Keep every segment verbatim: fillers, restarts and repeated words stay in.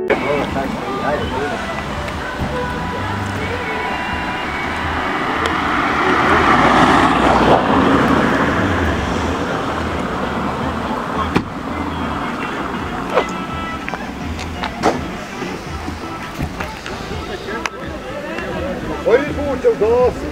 Koji put će ugasiti?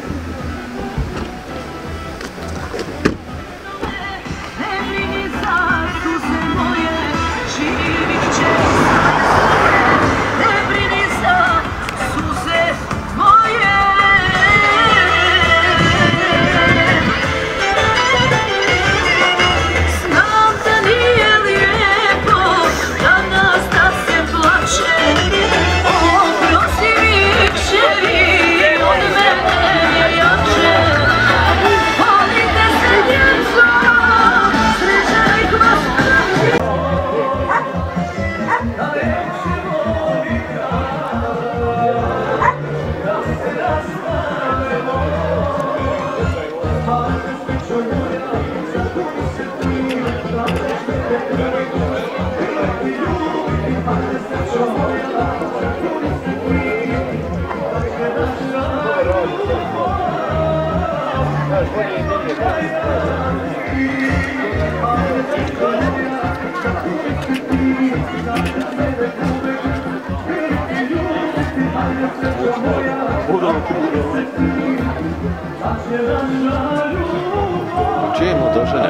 Čije mladožene?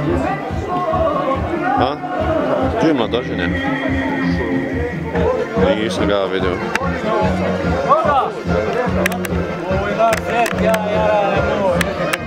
A? Čije mladožene? Nisam ga vidio. Ovo je naš svijet, ja, ja radim ovo.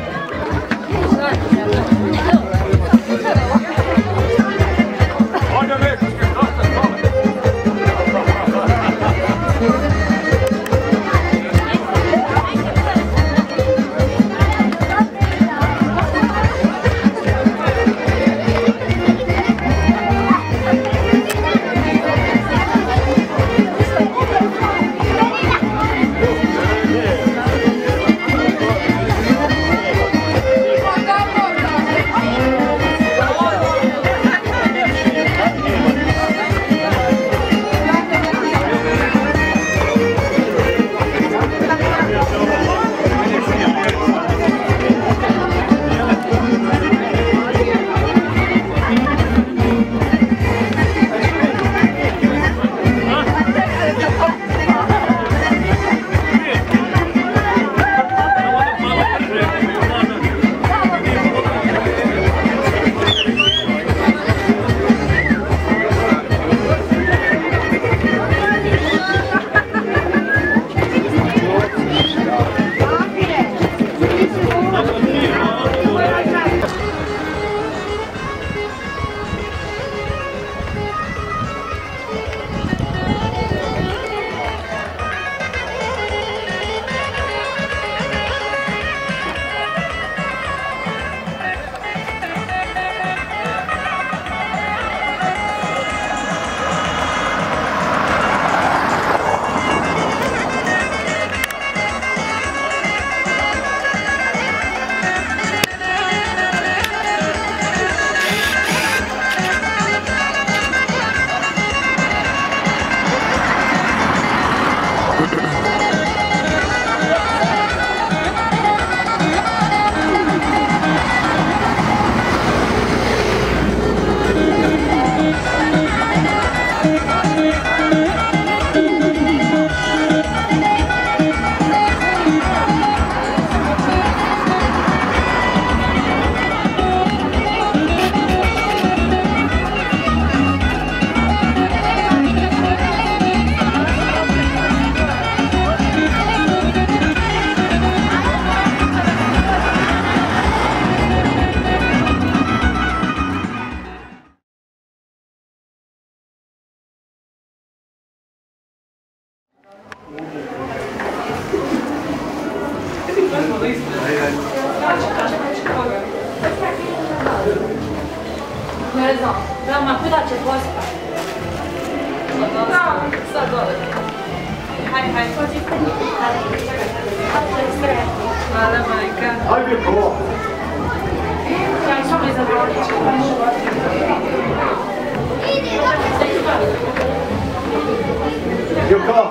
Ne znam, veoma kuda će posta? Da, sad dole. Hajde, hajde, hođi. Mala majka. Hajde ko? Ja sam izabrali ću. Idi, Odluka!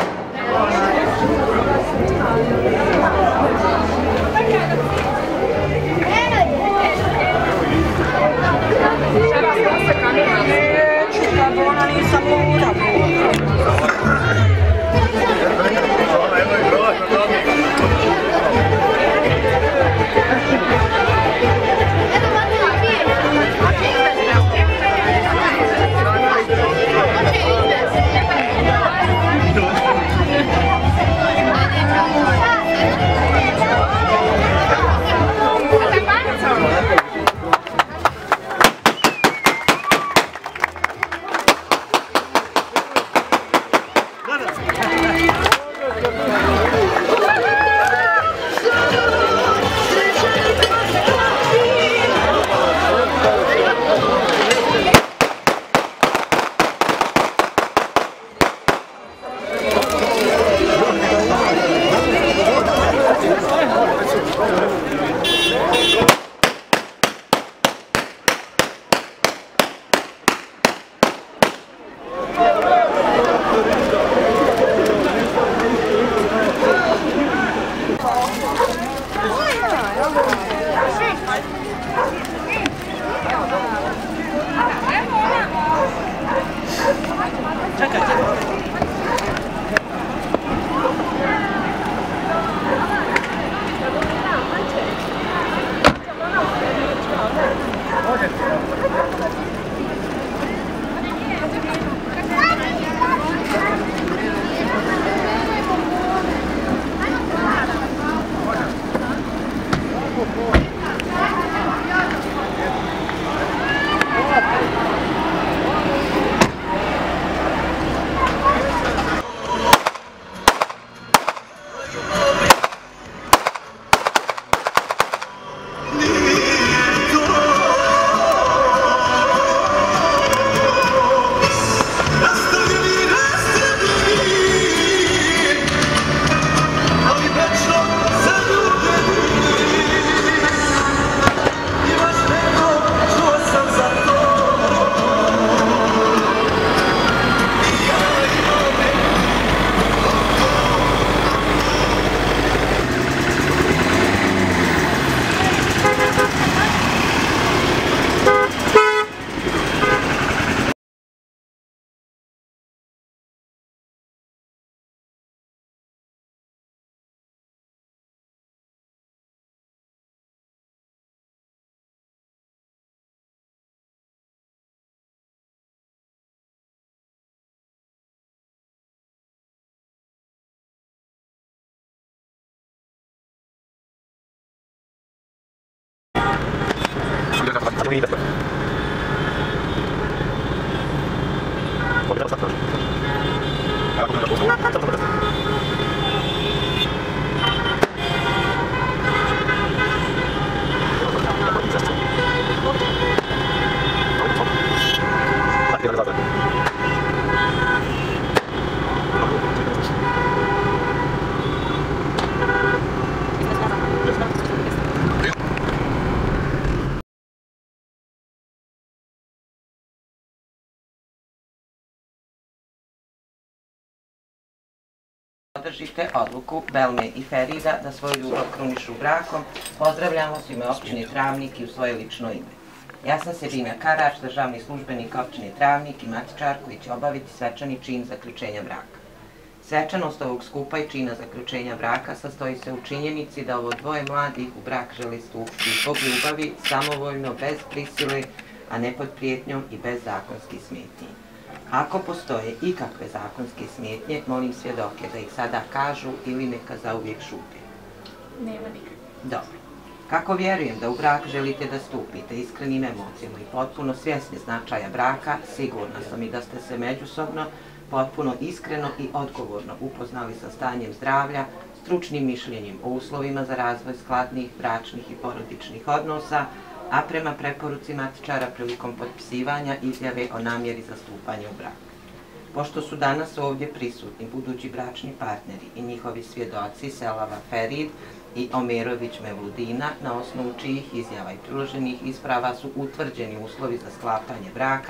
Podržite odluku Belme i Ferida da svoju ljubav krunišu brakom. Pozdravljamo s ime općine Travnik i u svoje lično ime. Ja sam Sebina Karač, državni službenik općine Travnik i matičar koji će obaviti svečani čin zaključenja braka. Svečanost ovog skupa i čina zaključenja braka sastoji se u činjenici da ovo dvoje mladih u brak želi stupiti zbog ljubavi, samovoljno, bez prisile, a ne pod prijetnjom i bez zakonskih smetnji. Ako postoje ikakve zakonske smetnje, molim svjedoke da ih sada kažu ili neka zauvijek šute. Nema nikakve. Dobro. Kako vjerujem da u brak želite da stupite iskrenim emocijama i potpuno svjesni značaja braka, sigurna sam i da ste se međusobno potpuno iskreno i odgovorno upoznali sa stanjem zdravlja, stručnim mišljenjem o uslovima za razvoj skladnih, bračnih i porodičnih odnosa, a prema preporuci matičara prilikom potpisivanja izjave o namjeri za stupanje u brak. Pošto su danas ovdje prisutni budući bračni partneri i njihovi svjedoci Selava Ferid i Omerović Mevludina, na osnovu čijih izjava i priloženih isprava su utvrđeni uslovi za sklapanje braka,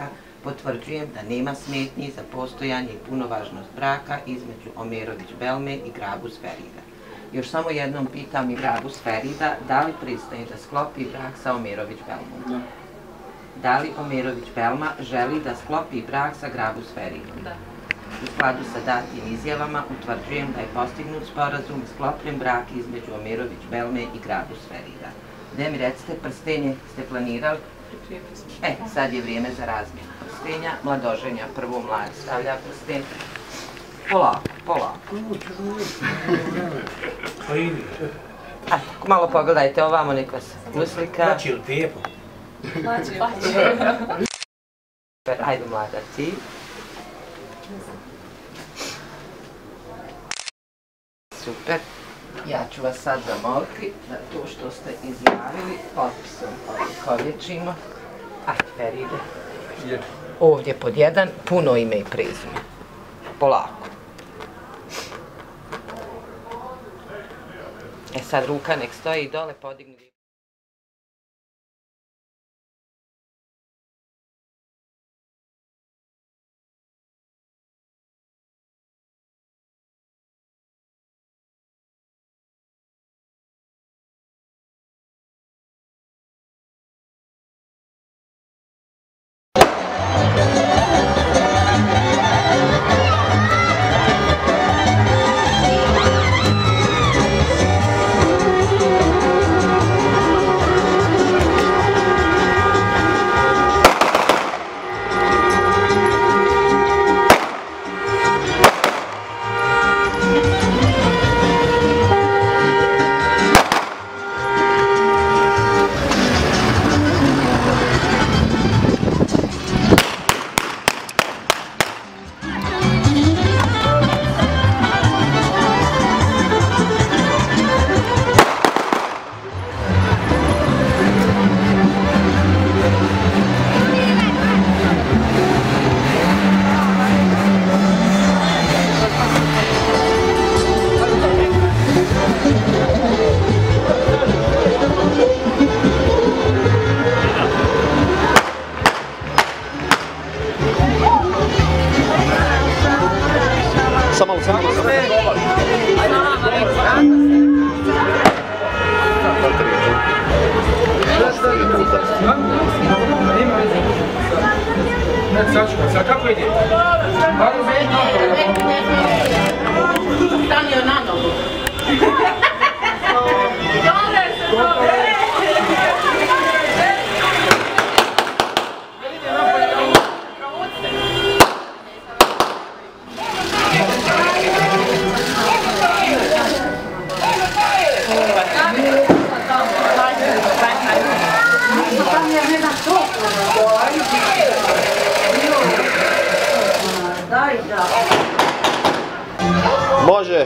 potvrđujem da nema smetnji za postojanje i punovažnost braka između Omerović Belme i Grabus Ferida. Još samo jednom pitam i Grabus Ferida, da li pristaje da sklopi brak sa Omerović Belmom? Da. Da li Omerović Belma želi da sklopi brak sa Grabus Feridom? Da. U skladu sa datim izjavama utvrđujem da je postignut sporazum i sklopljen brak između Omerović Belme i Grabus Ferida. Gde mi recite, prstenje ste planirali? E, sad je vrijeme za razmjenu prstenja. Mladoženja, prvo mlad stavlja prsten. Polako, polako. A, malo pogledajte ovamo, nek vas uslika. Znači ili pepo? Plaće, plaće. Ajde, mlada, ti. Super. Ja ću vas sad zamoliti da to što ste izjavili potpisom ovjekovječimo. Ajde, Feride. Ovdje pod jedan, puno ime i prezime. Polako. E sad ruka nek stoji dole, podigni. Samo, samo, samo. Sad kako ide? Stanio na nogu. Može.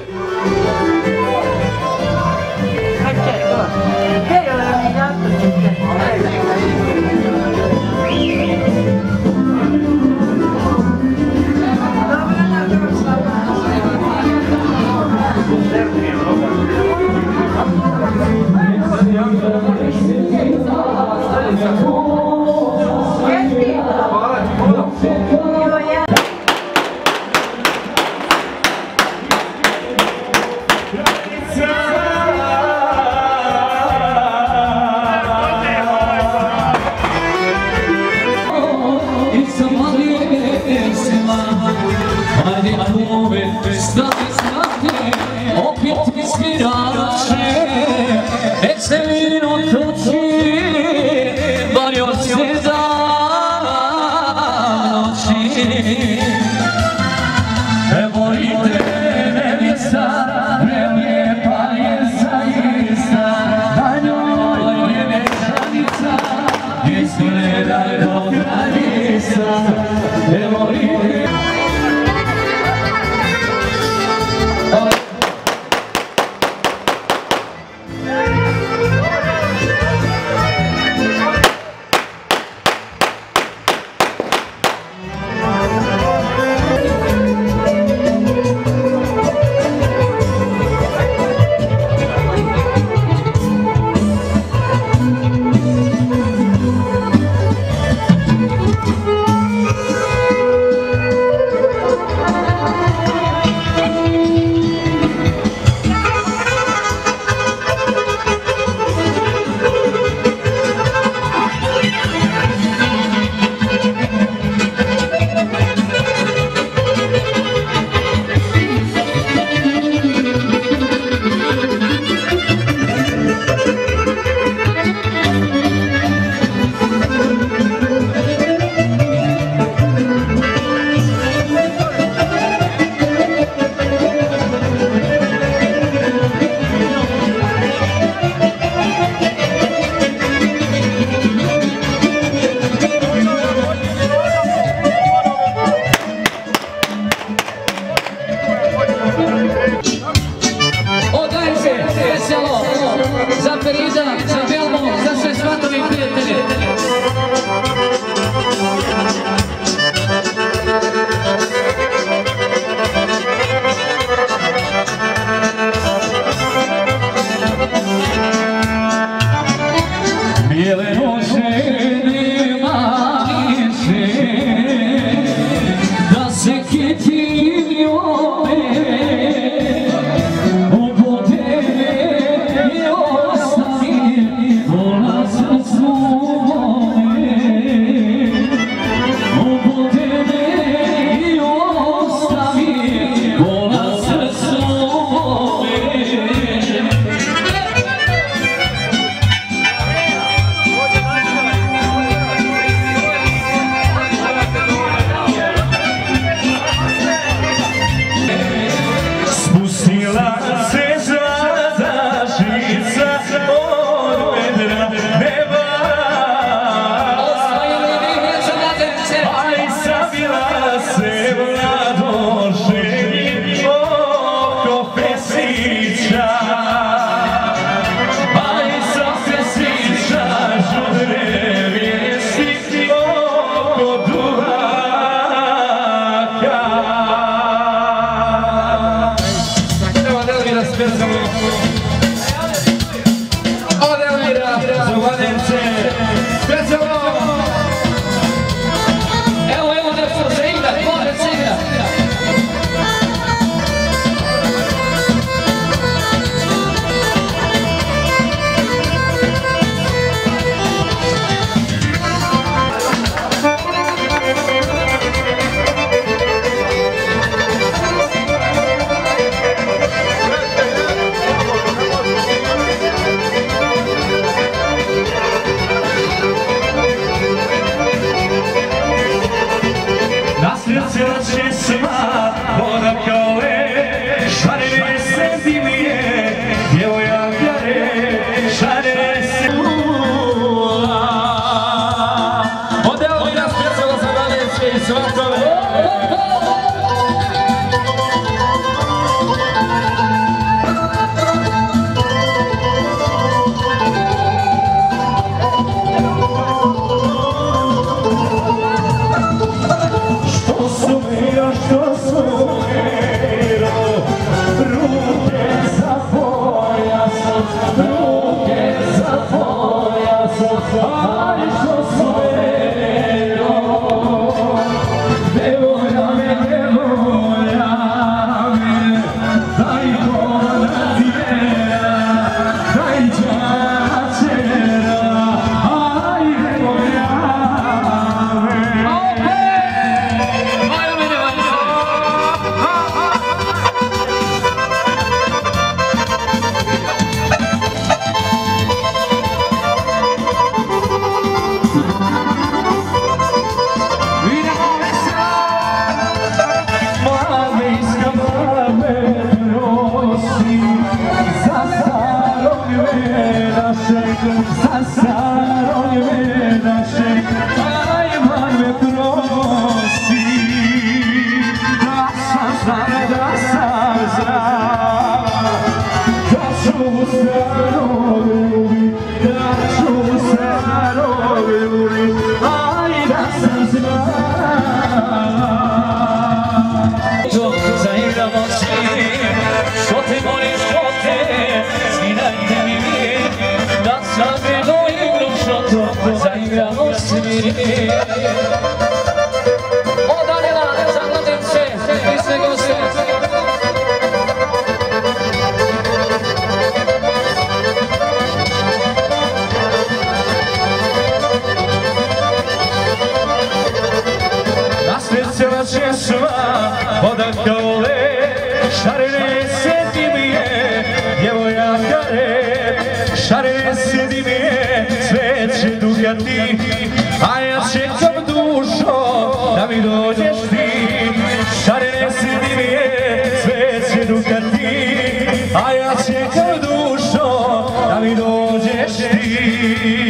Odaje se veselo za Ferida, za Belmo, za sve svatovi prijatelje. Bijele noće nema više, da se kitim njome, obode me ostavi, vola srcu mome, obode me ostavi, vola srcu mome. A ja čekam dušo da mi dođeš ti, šarene sredi mi je, sve će dukati. A ja čekam dušo da mi dođeš ti.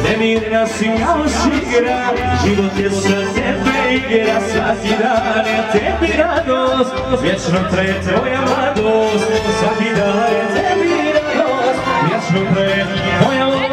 nemirna si kao šigra, život je sa tebe igra, svaki dan je tebi radost, vječno traje tvoja mladost, svaki dan je tebi radost, vječno traje tvoja mladost.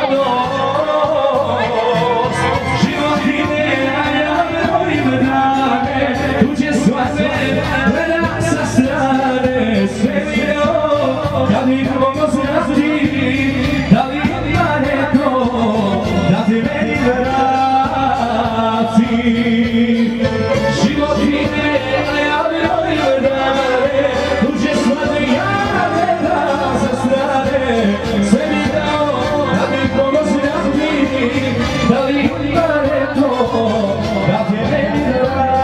Život ide, a ja verujem dane, tuđe svane, gleda sa strane, sve mi je ovo, kad mi mogo znati, da li ima neko, da te meni vrati. Život ide, a ja verujem dane, tuđe svane, ja gledam sa strane, sve mi je ovo, da mi mogo znati, da li ima neko, da te meni vrati.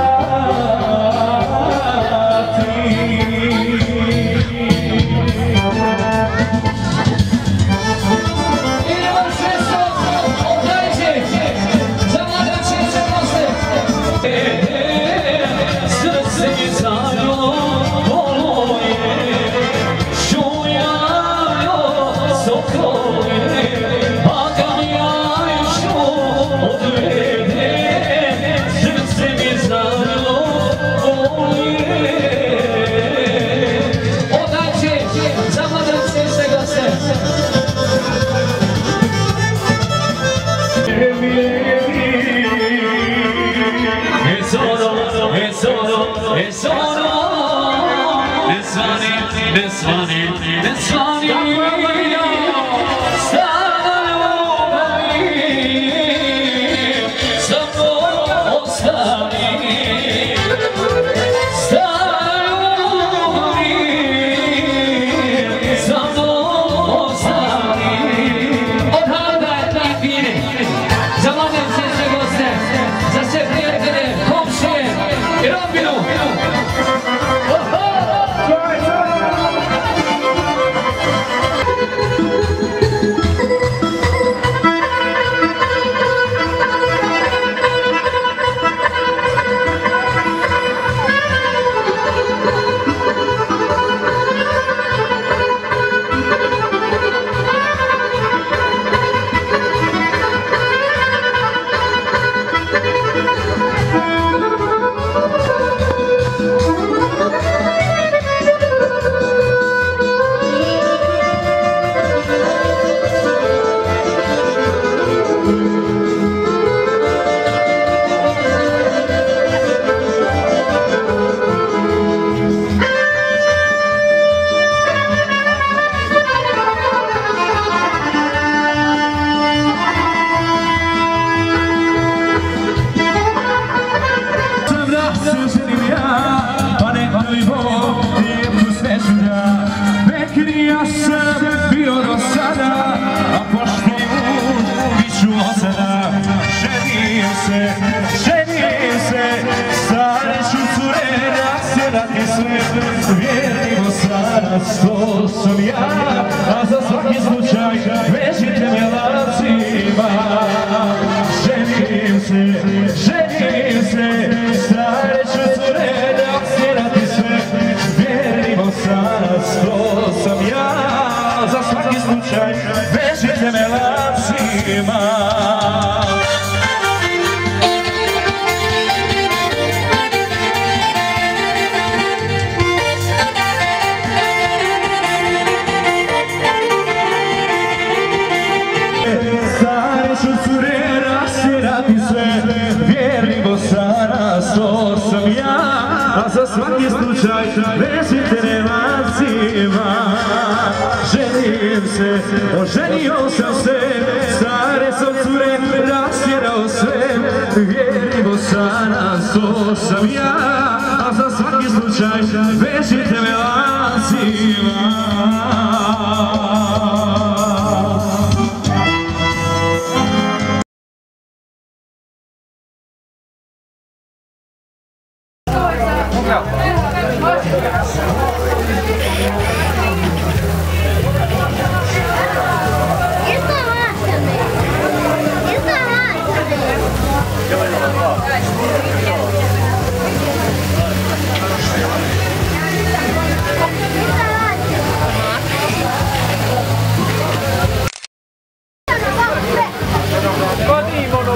To sam ja, a za svaki slučaj vežite me lancima. Ženim se, ženim se, stare ću cure nasjerati sve. Vjerimo sad, to sam ja, za svaki slučaj vežite me lancima. To sam ja, a za svaki slučaj vežite me lancima. Ženim se, oženio sam se, stare sam cure, rastjerao sve. Vjerimo sa nas, to sam ja, a za svaki slučaj vežite me lancima. It's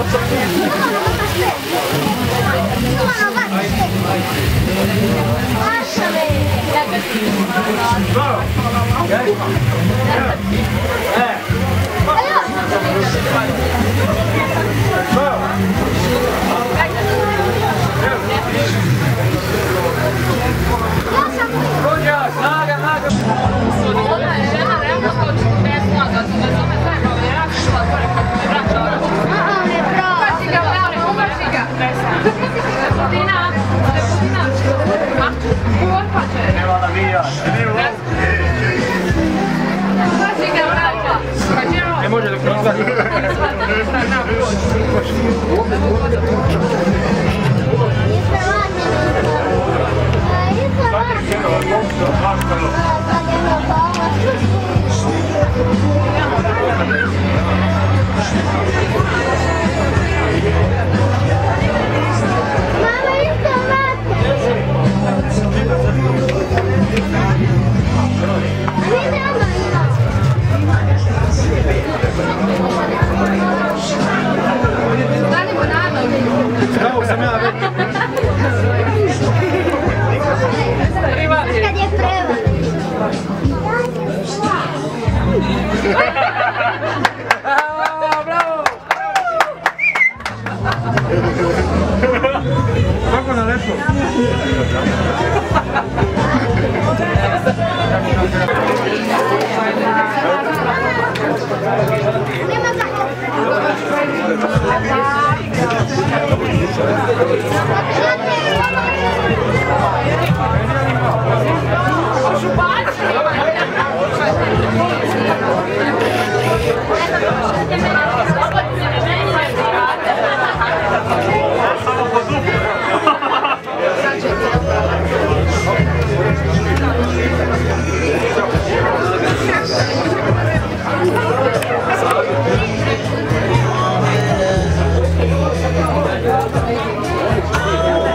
Ne može da prozvati. Bravo sam ja već. Kad je prevar. Bravo! Kako na lepo? Nema Thank you.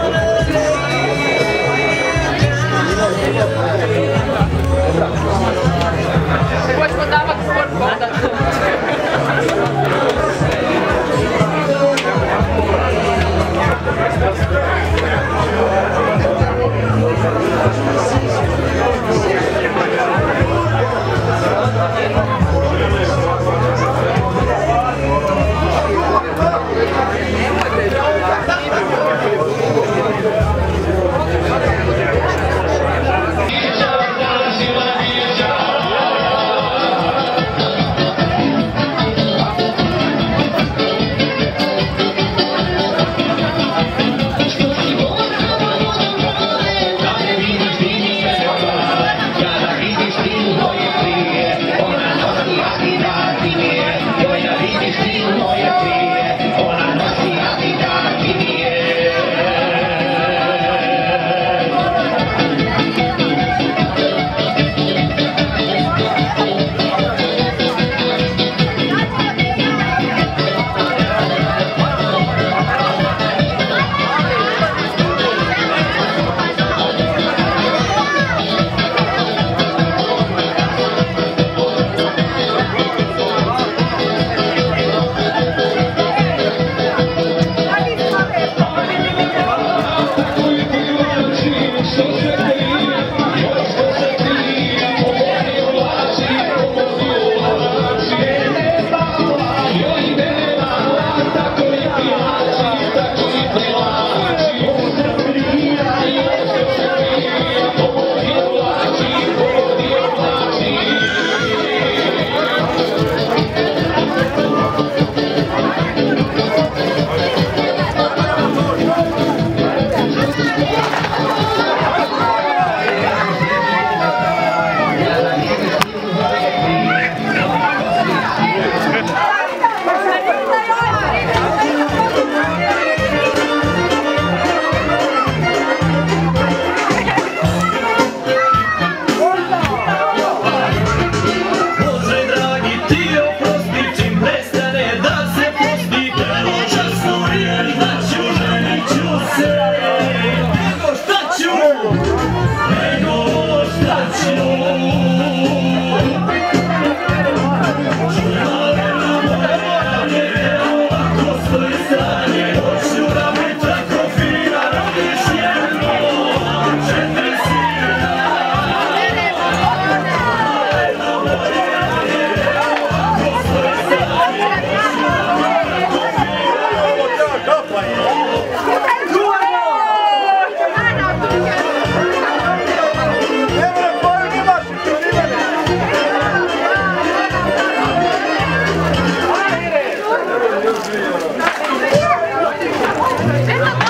Eto